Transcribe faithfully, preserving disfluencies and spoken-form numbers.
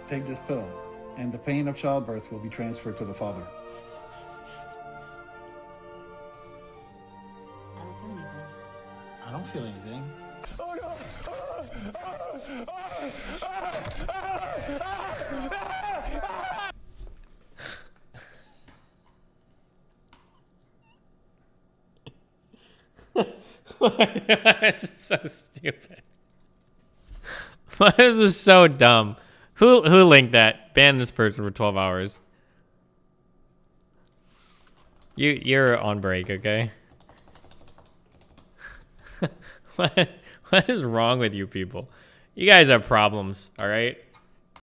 take this pill, and the pain of childbirth will be transferred to the father. I don't feel anything. Oh no! It's so stupid. Why is this so dumb? Who who linked that? Ban this person for twelve hours. You you're on break, okay? What what is wrong with you people? You guys have problems, all right?